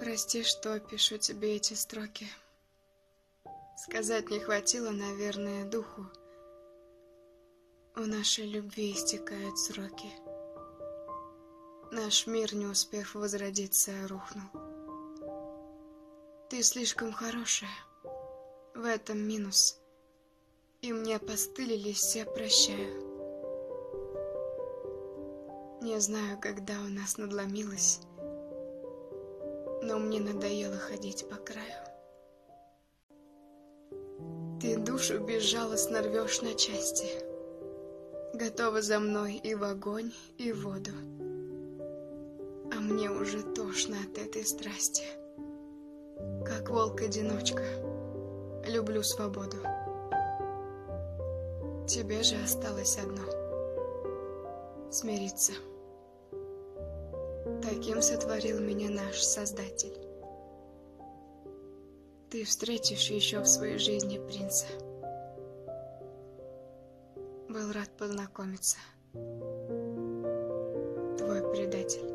Прости, что пишу тебе эти строки. Сказать не хватило, наверное, духу. У нашей любви истекают сроки. Наш мир, не успев возродиться, рухнул. Ты слишком хорошая, в этом минус. И мне постылились, все прощаю. Не знаю, когда у нас надломилось, но мне надоело ходить по краю. Ты душу безжалостно рвешь на части, готова за мной и в огонь, и в воду. А мне уже тошно от этой страсти. Как волк-одиночка, люблю свободу. Тебе же осталось одно — смириться. Таким сотворил меня наш Создатель. Ты встретишь еще в своей жизни принца. Был рад познакомиться. Твой предатель.